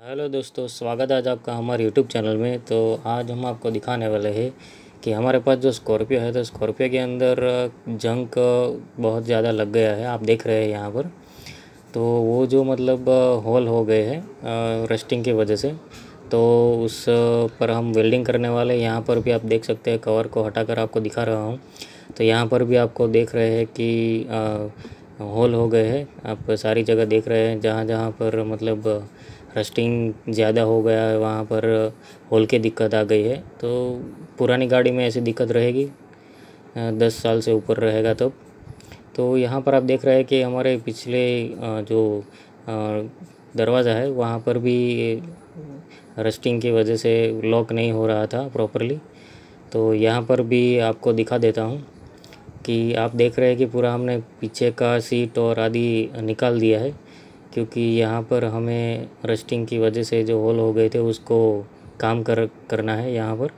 Hello दोस्तों, स्वागत है आज आपका हमारे यूट्यूब चैनल में। तो आज हम आपको दिखाने वाले हैं कि हमारे पास जो स्कॉर्पियो है तो स्कॉर्पियो के अंदर जंक बहुत ज़्यादा लग गया है। आप देख रहे हैं यहाँ पर। तो वो जो मतलब होल हो गए हैं रस्टिंग की वजह से। तो उस पर हम वेल्डिंग करने वाले। यहाँ पर भी आप देख सकते हैं, कवर को हटाकर आपको दिखा रहा हूँ। तो यहाँ पर भी आपको देख रहे हैं कि होल हो गए हैं। आप सारी जगह देख रहे हैं, जहाँ जहाँ पर मतलब रस्टिंग ज़्यादा हो गया है वहाँ पर होल की दिक्कत आ गई है। तो पुरानी गाड़ी में ऐसी दिक्कत रहेगी 10 साल से ऊपर रहेगा तब। तो यहाँ पर आप देख रहे हैं कि हमारे पिछले जो दरवाज़ा है वहाँ पर भी रस्टिंग की वजह से लॉक नहीं हो रहा था प्रॉपरली। तो यहाँ पर भी आपको दिखा देता हूँ कि आप देख रहे हैं कि पूरा हमने पीछे का सीट और आदि निकाल दिया है, क्योंकि यहाँ पर हमें रस्टिंग की वजह से जो होल हो गए थे उसको काम करना है यहाँ पर।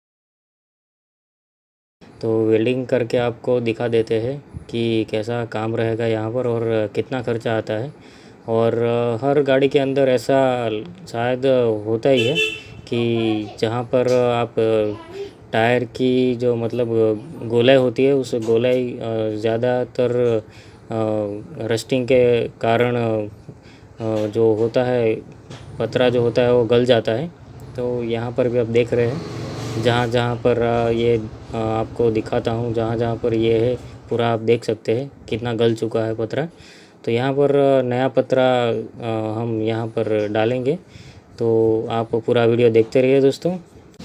तो वेल्डिंग करके आपको दिखा देते हैं कि कैसा काम रहेगा यहाँ पर और कितना खर्चा आता है। और हर गाड़ी के अंदर ऐसा शायद होता ही है कि जहाँ पर आप टायर की जो मतलब गोलाई होती है उस गोलाई ज़्यादातर रस्टिंग के कारण जो होता है, पतरा जो होता है वो गल जाता है। तो यहाँ पर भी आप देख रहे हैं, जहाँ जहाँ पर ये आपको दिखाता हूँ, जहाँ जहाँ पर ये है पूरा आप देख सकते हैं कितना गल चुका है पतरा। तो यहाँ पर नया पतरा हम यहाँ पर डालेंगे। तो आप पूरा वीडियो देखते रहिए दोस्तों।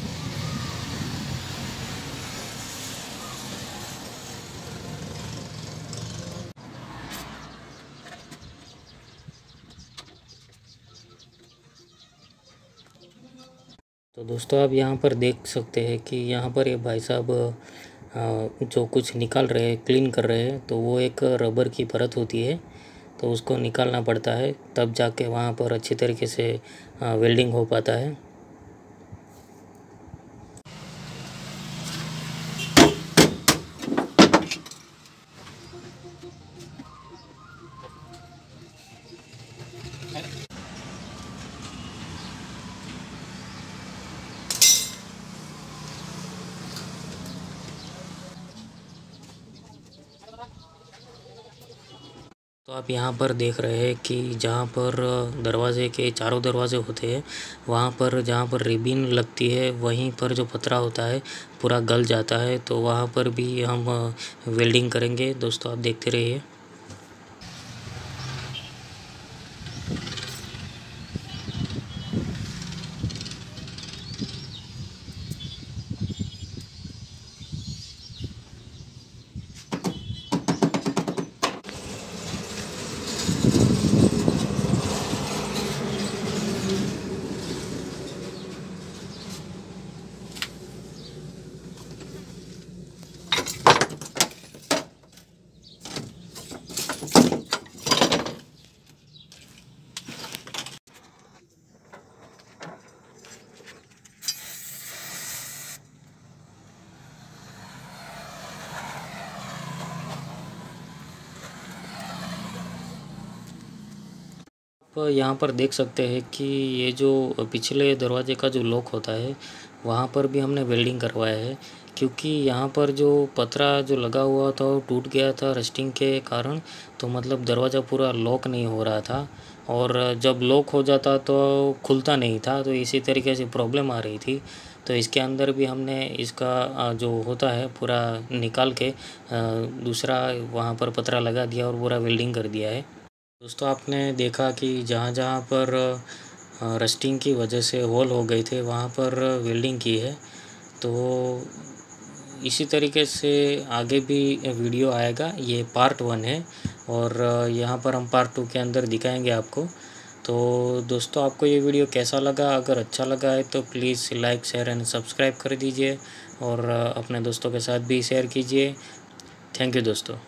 तो दोस्तों आप यहाँ पर देख सकते हैं कि यहाँ पर ये भाई साहब जो कुछ निकाल रहे हैं, क्लीन कर रहे हैं। तो वो एक रबर की परत होती है, तो उसको निकालना पड़ता है, तब जाके वहाँ पर अच्छी तरीके से वेल्डिंग हो पाता है। तो आप यहाँ पर देख रहे हैं कि जहाँ पर दरवाजे के चारों दरवाजे होते हैं वहाँ पर जहाँ पर रिबिन लगती है वहीं पर जो पतरा होता है पूरा गल जाता है। तो वहाँ पर भी हम वेल्डिंग करेंगे। दोस्तों आप देखते रहिए। तो यहाँ पर देख सकते हैं कि ये जो पिछले दरवाजे का जो लॉक होता है वहाँ पर भी हमने वेल्डिंग करवाया है, क्योंकि यहाँ पर जो पतरा जो लगा हुआ था वो टूट गया था रस्टिंग के कारण। तो मतलब दरवाज़ा पूरा लॉक नहीं हो रहा था, और जब लॉक हो जाता तो खुलता नहीं था। तो इसी तरीके से प्रॉब्लम आ रही थी। तो इसके अंदर भी हमने इसका जो होता है पूरा निकाल के दूसरा वहाँ पर पतरा लगा दिया और पूरा वेल्डिंग कर दिया है। दोस्तों आपने देखा कि जहाँ जहाँ पर रस्टिंग की वजह से होल हो गए थे वहाँ पर वेल्डिंग की है। तो इसी तरीके से आगे भी वीडियो आएगा। ये पार्ट 1 है और यहाँ पर हम पार्ट 2 के अंदर दिखाएंगे आपको। तो दोस्तों आपको ये वीडियो कैसा लगा? अगर अच्छा लगा है तो please like, share and subscribe कर दीजिए और अपने दोस्तों के साथ भी शेयर कीजिए। थैंक यू दोस्तों।